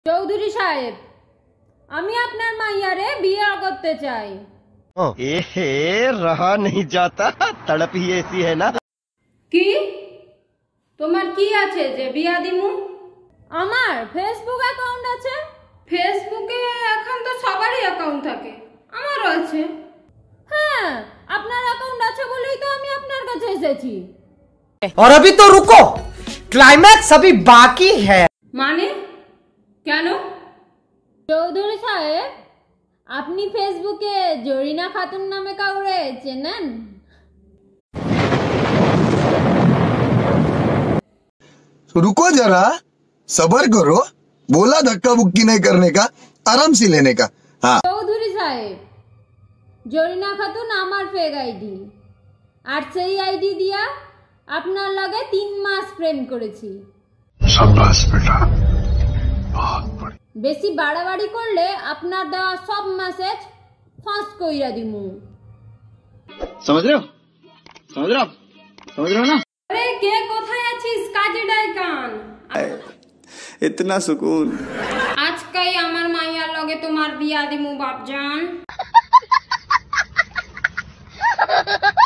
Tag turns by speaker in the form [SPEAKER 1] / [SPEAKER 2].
[SPEAKER 1] চৌধুরী সাহেব, আমি আপনার মাইয়ারে বিয়ে করতে চাই।
[SPEAKER 2] এহে রহা नहीं जाता, तड़प ही ऐसी है ना।
[SPEAKER 1] কি তোমার কি আছে যে বিয়া দিমু? আমার ফেসবুক অ্যাকাউন্ট আছে। ফেসবুকে এখন তো সবারই অ্যাকাউন্ট থাকে, আমারও আছে। হ্যাঁ, আপনার অ্যাকাউন্ট আছে বলেই তো আমি আপনার কাছে এসেছি।
[SPEAKER 3] और अभी तो रुको, क्लाइमैक्स अभी बाकी है।
[SPEAKER 1] মানে কেন? চৌধুরী সাহেব, আপনি ফেসবুকে জরিনা খাতুন নামে কাউরে চেনেন?
[SPEAKER 4] रुको जरा, सबर करो। बोला धक्का बुक्की नहीं करने का, आराम से लेने का। हाँ
[SPEAKER 1] চৌধুরী সাহেব, জরিনা খাতুন আমার ফেক আইডি, আর সেই আইডি দিয়া আপনার লগে 3 মাস প্রেম করেছি।
[SPEAKER 4] शाबाश बेटा, बहुत बढ़िया।
[SPEAKER 1] বেশি বাড়াবাড়ি করলে আপনার দেওয়া সব মেসেজ ফাঁস কইরা দিমু।
[SPEAKER 2] समझ रहे हो, समझ रहे हो, समझ रहे हो ना।
[SPEAKER 1] আরে কে কোথায় আছিস? কাজে ডাইকান।
[SPEAKER 5] इतना सुकून।
[SPEAKER 1] আজকাই আমার মাইয়ার লগে তোমার বিয়া দিমু বাপজান।